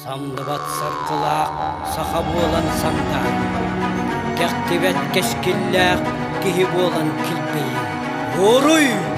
Самдыбат сартылақ, саха болан санда. Кәқтебет кешкілләқ, кихи болан кілпейін. Оруй!